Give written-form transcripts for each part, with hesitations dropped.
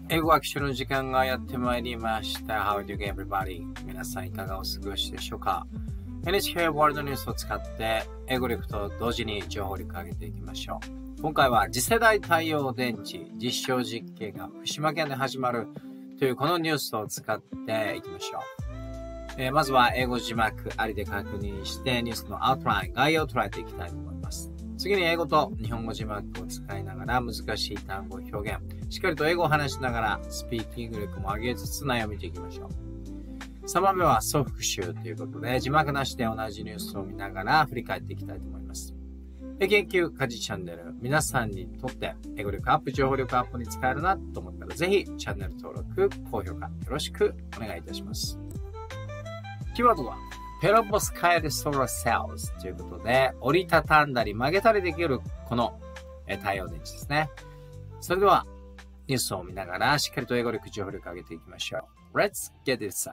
英語学習の時間がやってまいりました。How do you get everybody? 皆さんいかがお過ごしでしょうか？ NHK ワールドニュースを使って英語力と同時に情報力を上げていきましょう。今回は次世代太陽電池実証実験が福島県で始まるというこのニュースを使っていきましょう。まずは英語字幕ありで確認してニュースのアウトライン、概要を捉えていきたいと思います。次に英語と日本語字幕を使いながら難しい単語を表現、しっかりと英語を話しながらスピーキング力も上げつつ内容を見ていきましょう。3番目は総復習ということで字幕なしで同じニュースを見ながら振り返っていきたいと思います。英研究家事チャンネル、皆さんにとって英語力アップ、情報力アップに使えるなと思ったらぜひチャンネル登録、高評価よろしくお願いいたします。キーワードはペロボスカイルソーラーセルズということで、折りたたんだり曲げたりできるこの太陽電池ですね。それではニュースを見ながらしっかりと英語力、情報力を上げていきましょう。Let's get it started.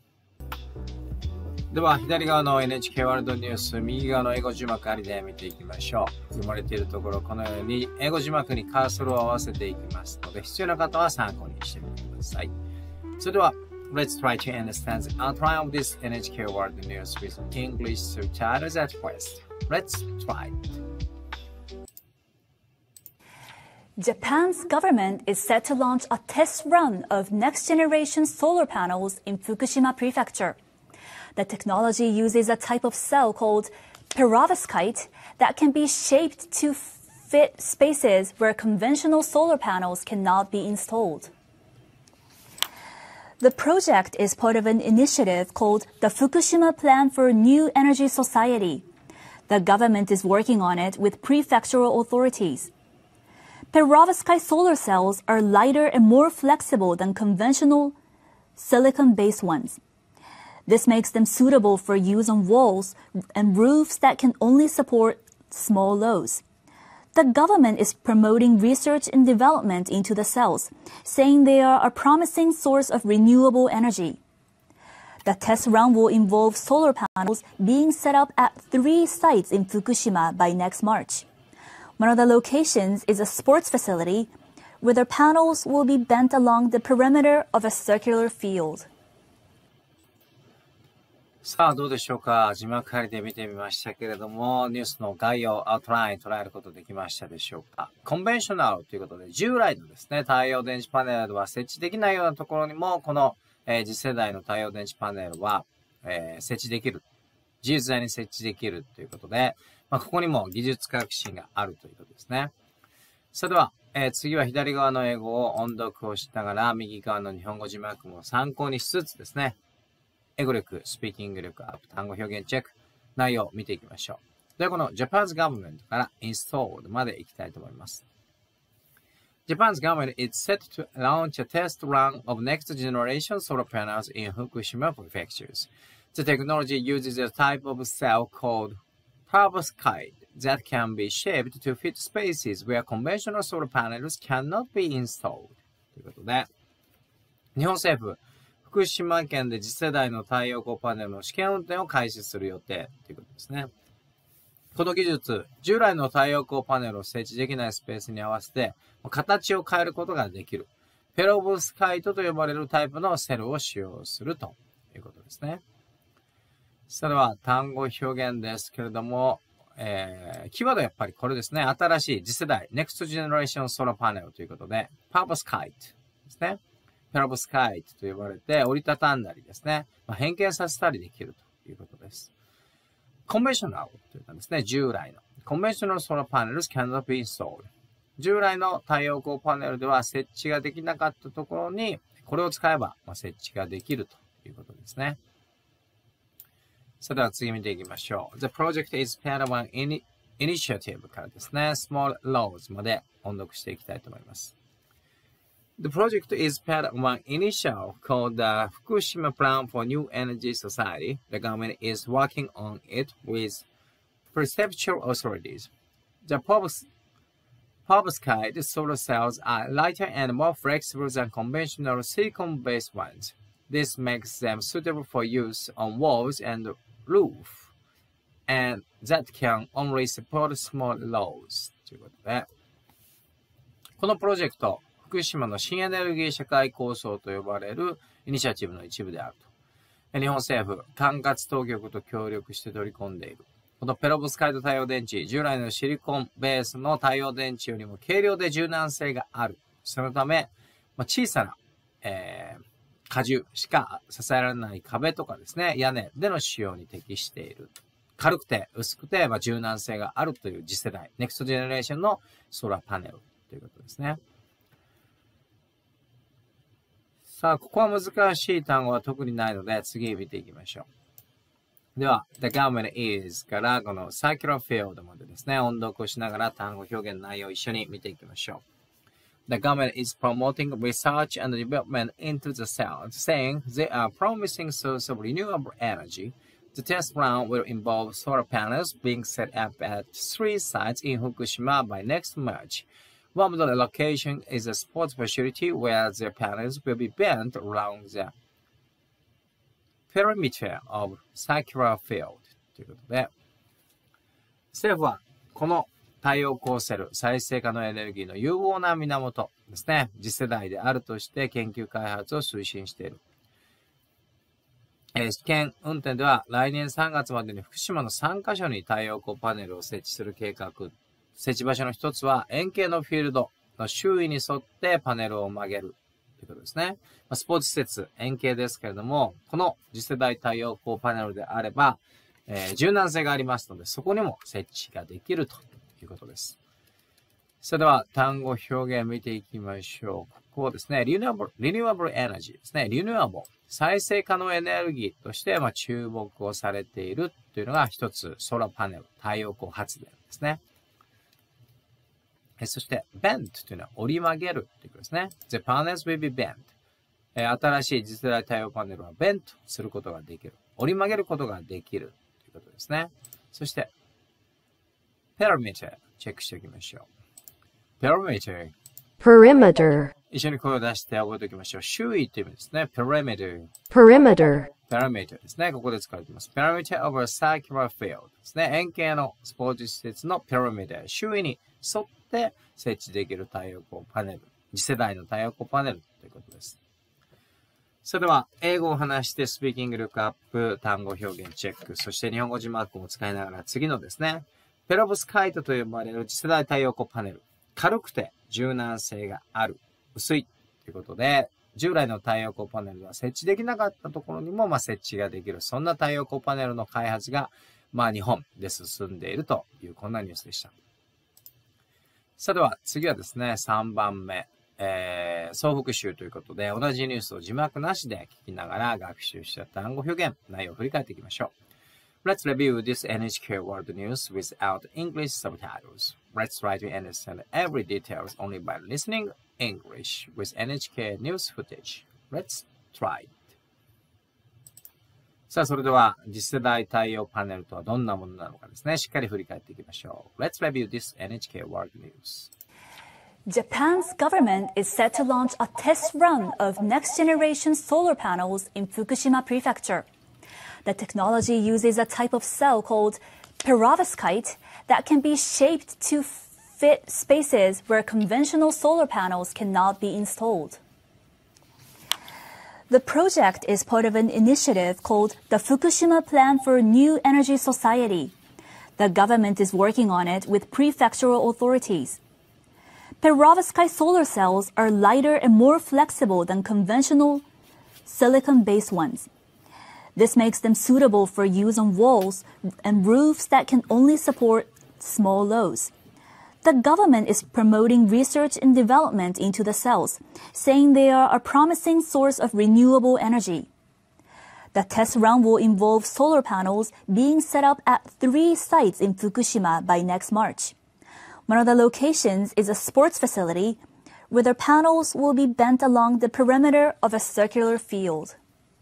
では左側の NHK ワールドニュース、右側の英語字幕ありで見ていきましょう。読まれているところこのように英語字幕にカーソルを合わせていきますので、必要な方は参考にしてみてください。それではLet's try to understand the outline of this NHK World News with English subtitles at first. Let's try it. Japan's government is set to launch a test run of next-generation solar panels in Fukushima Prefecture. The technology uses a type of cell called perovskite that can be shaped to fit spaces where conventional solar panels cannot be installed.The project is part of an initiative called the Fukushima Plan for New Energy Society. The government is working on it with prefectural authorities. Perovskite solar cells are lighter and more flexible than conventional silicon-based ones. This makes them suitable for use on walls and roofs that can only support small loads.The government is promoting research and development into the cells, saying they are a promising source of renewable energy. The test run will involve solar panels being set up at 3 sites in Fukushima by next March. One of the locations is a sports facility where the panels will be bent along the perimeter of a circular field. さあどうでしょうか。字幕ありで見てみましたけれども、ニュースの概要、アウトライン捉えることできましたでしょうか。コンベンショナルということで、従来のですね、太陽電池パネルでは設置できないようなところにも、この、次世代の太陽電池パネルは、設置できる。自由自在に設置できるということで、ここにも技術革新があるということですね。それでは、次は左側の英語を音読をしながら、右側の日本語字幕も参考にしつつですね、英語力、スピーキング力アップ、単語表現チェック、内容を見ていきましょう。ではこの Japan's government から installed までいきたいと思います。Japan's government is set to launch a test run of next generation solar panels in Fukushima prefectures. The technology uses a type of cell called perovskite that can be shaped to fit spaces where conventional solar panels cannot be installed. ということで、日本政府福島県で次世代の太陽光パネルの試験運転を開始する予定ということですね。この技術、従来の太陽光パネルを設置できないスペースに合わせて形を変えることができる。ペロブスカイトと呼ばれるタイプのセルを使用するということですね。それは単語表現ですけれども、キーワードはやっぱりこれですね。新しい次世代、Next Generation Solar Panel ということで、ペロブスカイトですね。ペロブスカイトと呼ばれて折りたたんだりですね、変形させたりできるということです。コンベンショナルというのはですね、従来の。Conventional solar panels cannot be installed. 従来の太陽光パネルでは設置ができなかったところに、これを使えば設置ができるということですね。それでは次見ていきましょう。The project is part of an initiative からですね、small laws まで音読していきたいと思います。The project is part of an initiative called the Fukushima Plan for New Energy Society. The government is working on it with prefectural authorities. The perovskite solar cells are lighter and more flexible than conventional silicon-based ones. This makes them suitable for use on walls and roof, and that can only support small loads. ということで、このプロジェクト福島の新エネルギー社会構想と呼ばれるイニシアチブの一部であると。日本政府、管轄当局と協力して取り込んでいる。このペロブスカイト太陽電池、従来のシリコンベースの太陽電池よりも軽量で柔軟性がある。そのため、小さな、荷重しか支えられない壁とかですね、屋根での使用に適している。軽くて薄くて、柔軟性があるという次世代、ネクストジェネレーションのソーラーパネルということですね。さあ、ここは難しい単語は特にないので、次見ていきましょう。では、the government is からこの circular field までですね、音読をしながら単語表現内容を一緒に見ていきましょう。The government is promoting research and development into the cells, saying they are promising source of renewable energy. The test run will involve solar panels being set up at 3 sites in Fukushima by next March. One of the locations is a sports facility where the panels will be bent around the perimeter of circular field. ということで、政府はこの太陽光セル、再生可能エネルギーの有望な源ですね、次世代であるとして研究開発を推進している。試験運転では来年3月までに福島の3カ所に太陽光パネルを設置する計画。設置場所の一つは円形のフィールドの周囲に沿ってパネルを曲げるということですね。スポーツ施設、円形ですけれども、この次世代太陽光パネルであれば、柔軟性がありますので、そこにも設置ができるということです。それでは単語表現見ていきましょう。ここですね、renewable energy ですね。renewable 再生可能エネルギーとして注目をされているというのが一つ、ソーラーパネル、太陽光発電ですね。そして、bent というのは折り曲げるということですね。The panels will be bent. 新しい次世代太陽パネルは bent することができる。折り曲げることができるということですね。そして、perimeter チェックしておきましょう。perimeter。一緒に声を出して覚えておきましょう。周囲という意味ですね。perimeter。perimeter ですね。ここで使われています。perimeter of a circular field ですね。円形のスポーツ施設の perimeter。周囲に沿って設置できる太陽光パネル。次世代の太陽光パネルということです。それでは、英語を話してスピーキング力アップ、単語表現チェック、そして日本語字幕も使いながら次のですね、ペロブスカイトと呼ばれる次世代太陽光パネル。軽くて柔軟性がある。薄いということで、従来の太陽光パネルは設置できなかったところにも設置ができる。そんな太陽光パネルの開発が、日本で進んでいるという、こんなニュースでした。それでは次はですね、3番目。総復習ということで、同じニュースを字幕なしで聞きながら学習した単語表現、内容を振り返っていきましょう。Let's review this NHK World News without English subtitles. Let's try to understand every details only by listening English with NHK News footage. Let's try it. さあ、それでは次世代太陽パネルとはどんなものなのかですね、しっかり振り返っていきましょう。Let's review this NHK World News.Japan's government is set to launch a test run of next-generation solar panels in Fukushima Prefecture. The technology uses a type of cell called perovskite that can be shaped to fit spaces where conventional solar panels cannot be installed. The project is part of an initiative called the Fukushima Plan for New Energy Society. The government is working on it with prefectural authorities.Perovskite solar cells are lighter and more flexible than conventional silicon-based ones. This makes them suitable for use on walls and roofs that can only support small loads. The government is promoting research and development into the cells, saying they are a promising source of renewable energy. The test run will involve solar panels being set up at 3 sites in Fukushima by next March.One of the locations is a sports facility where the panels will be bent along the perimeter of a circular field.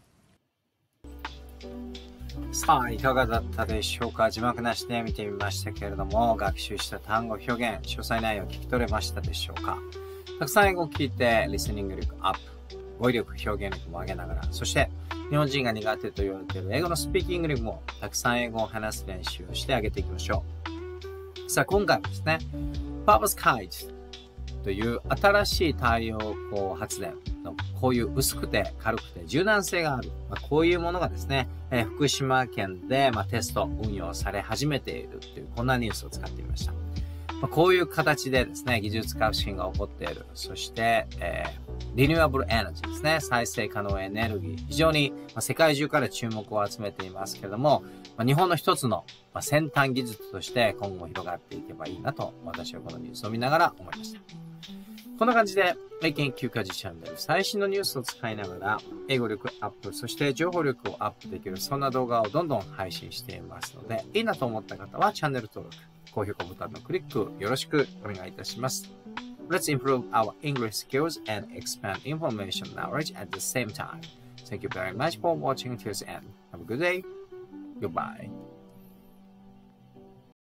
さあ、いかがだったでしょうか。字幕なしで見てみましたけれども、学習した単語表現、詳細内容聞き取れましたでしょうか。たくさん英語を聞いて、リスニング力アップ、語彙力、表現力も上げながら、そして日本人が苦手と言われている英語のスピーキング力もたくさん英語を話す練習をしてあげていきましょう。さあ、今回はですね、perovskiteとという新しい太陽光発電のこういう薄くて軽くて柔軟性がある、こういうものがですね、福島県で、テスト運用され始めているというこんなニュースを使ってみました。こういう形でですね、技術革新が起こっている。そして、リニューアブルエネルギーですね。再生可能エネルギー。非常に世界中から注目を集めていますけれども、日本の一つの先端技術として今後広がっていけばいいなと、私はこのニュースを見ながら思いました。こんな感じで、英検9カ時チャンネル、最新のニュースを使いながら、英語力アップ、そして情報力をアップできる、そんな動画をどんどん配信していますので、いいなと思った方はチャンネル登録、高評価ボタンのクリックよろしくお願いいたします。Let's improve our English skills and expand information knowledge at the same time. Thank you very much for watching till the end. Have a good day. Goodbye.